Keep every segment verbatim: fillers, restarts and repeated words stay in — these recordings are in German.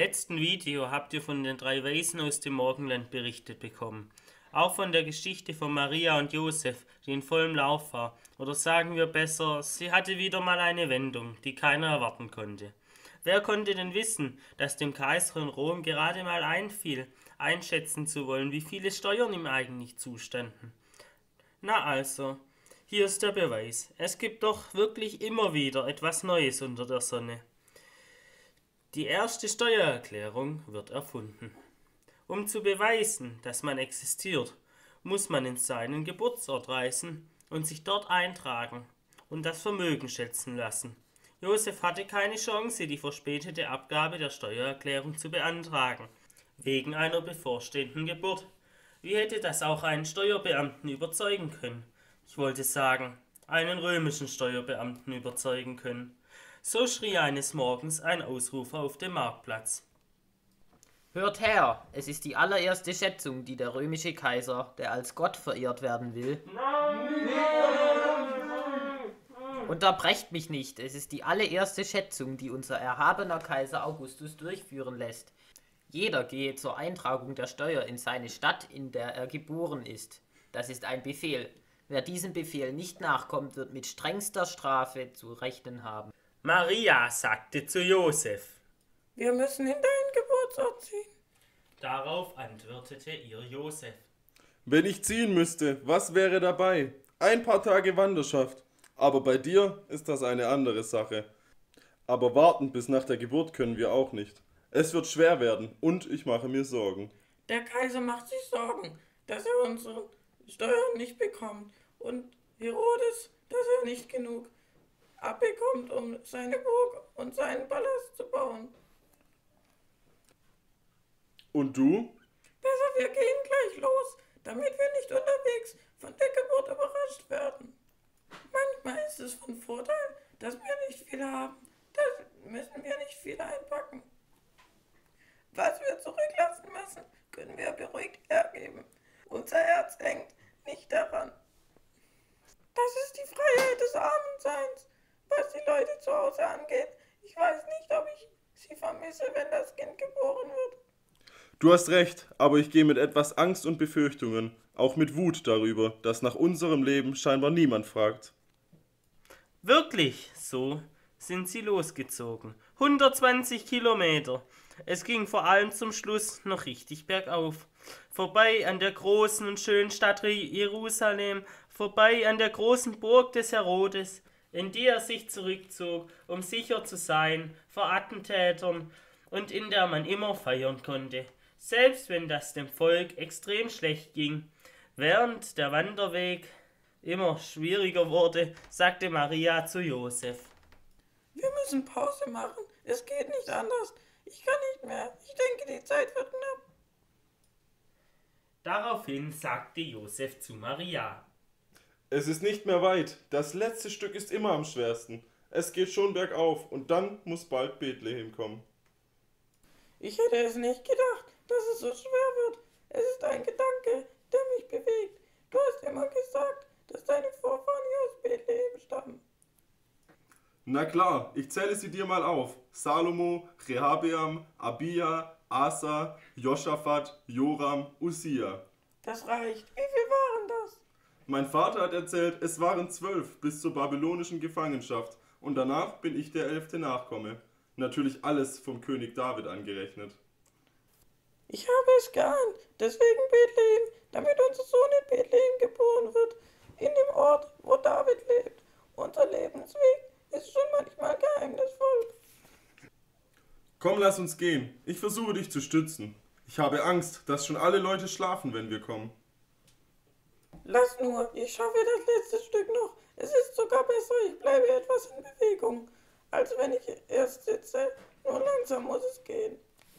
letzten Video habt ihr von den drei Weisen aus dem Morgenland berichtet bekommen. Auch von der Geschichte von Maria und Josef, die in vollem Lauf war. Oder sagen wir besser, sie hatte wieder mal eine Wendung, die keiner erwarten konnte. Wer konnte denn wissen, dass dem Kaiser in Rom gerade mal einfiel, einschätzen zu wollen, wie viele Steuern ihm eigentlich zustanden? Na also, hier ist der Beweis. Es gibt doch wirklich immer wieder etwas Neues unter der Sonne. Die erste Steuererklärung wird erfunden. Um zu beweisen, dass man existiert, muss man in seinen Geburtsort reisen und sich dort eintragen und das Vermögen schätzen lassen. Josef hatte keine Chance, die verspätete Abgabe der Steuererklärung zu beantragen, wegen einer bevorstehenden Geburt. Wie hätte das auch einen Steuerbeamten überzeugen können? Ich wollte sagen, einen römischen Steuerbeamten überzeugen können. So schrie eines Morgens ein Ausrufer auf dem Marktplatz. Hört her, es ist die allererste Schätzung, die der römische Kaiser, der als Gott verehrt werden will. Unterbrecht mich nicht, es ist die allererste Schätzung, die unser erhabener Kaiser Augustus durchführen lässt. Jeder gehe zur Eintragung der Steuer in seine Stadt, in der er geboren ist. Das ist ein Befehl. Wer diesem Befehl nicht nachkommt, wird mit strengster Strafe zu rechnen haben. Maria sagte zu Josef: Wir müssen in deinen Geburtsort ziehen. Darauf antwortete ihr Josef: Wenn ich ziehen müsste, was wäre dabei? Ein paar Tage Wanderschaft. Aber bei dir ist das eine andere Sache. Aber warten bis nach der Geburt können wir auch nicht. Es wird schwer werden und ich mache mir Sorgen. Der Kaiser macht sich Sorgen, dass er unsere Steuern nicht bekommt und Herodes, dass er nicht genug abbekommt, um seine Burg und seinen Palast zu bauen. Und du? Besser, wir gehen gleich los, damit wir nicht unterwegs von der Geburt überrascht werden. Manchmal ist es von Vorteil, dass wir nicht viel haben. Da müssen wir nicht viel einpacken. Was wir zurücklassen müssen, können wir beruhigt hergeben. Unser Herz hängt nicht daran. Das ist die Freiheit des Armenseins, was die Leute zu Hause angeht. Ich weiß nicht, ob ich sie vermisse, wenn das Kind geboren wird. Du hast recht, aber ich gehe mit etwas Angst und Befürchtungen, auch mit Wut darüber, dass nach unserem Leben scheinbar niemand fragt. Wirklich, so sind sie losgezogen. hundertzwanzig Kilometer. Es ging vor allem zum Schluss noch richtig bergauf. Vorbei an der großen und schönen Stadt Jerusalem, vorbei an der großen Burg des Herodes, in die er sich zurückzog, um sicher zu sein vor Attentätern und in der man immer feiern konnte, selbst wenn das dem Volk extrem schlecht ging. Während der Wanderweg immer schwieriger wurde, sagte Maria zu Josef: Wir müssen Pause machen, es geht nicht anders. Ich kann nicht mehr, ich denke, die Zeit wird knapp. Daraufhin sagte Josef zu Maria: Es ist nicht mehr weit, das letzte Stück ist immer am schwersten. Es geht schon bergauf und dann muss bald Bethlehem kommen. Ich hätte es nicht gedacht, dass es so schwer wird. Es ist ein Gedanke, der mich bewegt. Du hast immer gesagt, dass deine Vorfahren hier aus Bethlehem stammen. Na klar, ich zähle sie dir mal auf. Salomo, Rehabeam, Abia, Asa, Joschafat, Joram, Usia. Das reicht. Wie viel waren das? Mein Vater hat erzählt, es waren zwölf bis zur babylonischen Gefangenschaft und danach bin ich der elfte Nachkomme. Natürlich alles vom König David angerechnet. Ich habe es geahnt, deswegen Bethlehem, damit unser Sohn in Bethlehem geboren wird, in dem Ort, wo David lebt. Unser Lebensweg ist schon manchmal geheimnisvoll. Komm, lass uns gehen. Ich versuche dich zu stützen. Ich habe Angst, dass schon alle Leute schlafen, wenn wir kommen. Lass nur, ich schaffe das letzte Stück noch. Es ist sogar besser, ich bleibe etwas in Bewegung, als wenn ich erst sitze. Nur langsam muss es gehen.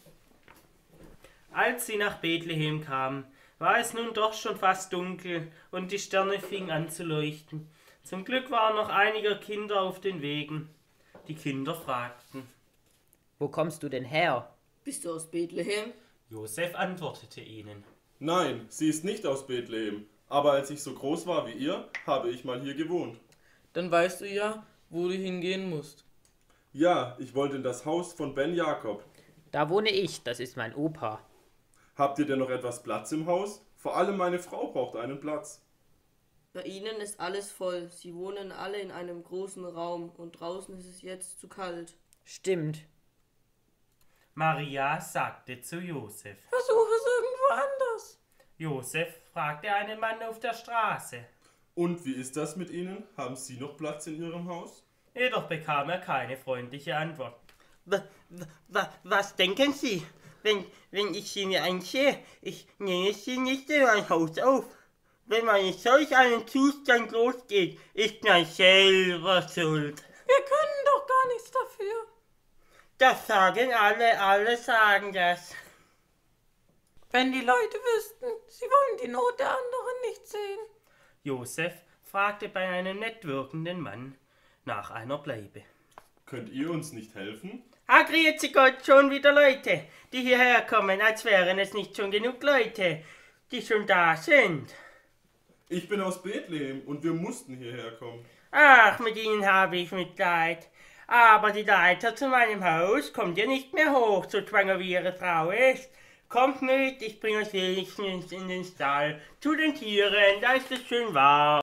Als sie nach Bethlehem kamen, war es nun doch schon fast dunkel und die Sterne fingen an zu leuchten. Zum Glück waren noch einige Kinder auf den Wegen. Die Kinder fragten: Wo kommst du denn her? Bist du aus Bethlehem? Josef antwortete ihnen: Nein, sie ist nicht aus Bethlehem. Aber als ich so groß war wie ihr, habe ich mal hier gewohnt. Dann weißt du ja, wo du hingehen musst. Ja, ich wollte in das Haus von Ben Jakob. Da wohne ich, das ist mein Opa. Habt ihr denn noch etwas Platz im Haus? Vor allem meine Frau braucht einen Platz. Bei ihnen ist alles voll. Sie wohnen alle in einem großen Raum und draußen ist es jetzt zu kalt. Stimmt. Maria sagte zu Josef. Versuch es irgendwo anders. Josef fragte einen Mann auf der Straße. Und wie ist das mit Ihnen? Haben Sie noch Platz in Ihrem Haus? Jedoch bekam er keine freundliche Antwort. Wa- wa- Was denken Sie, wenn, wenn ich Sie mir einsehe? Ich nehme Sie nicht in mein Haus auf. Wenn man in solch einen Zustand losgeht, ist man selber schuld. Wir können doch gar nichts dafür. Das sagen alle, alle sagen das. Wenn die Leute wüssten, sie wollen die Not der anderen nicht sehen. Josef fragte bei einem nett wirkenden Mann nach einer Bleibe. Könnt ihr uns nicht helfen? Ah, grüezi Gott, schon wieder Leute, die hierher kommen, als wären es nicht schon genug Leute, die schon da sind. Ich bin aus Bethlehem und wir mussten hierher kommen. Ach, mit Ihnen habe ich Mitleid. Aber die Leiter zu meinem Haus kommt ihr nicht mehr hoch, so schwanger wie Ihre Frau ist. Kommt mit, ich bringe euch wenigstens in den Stall, zu den Tieren, da ist es schön warm.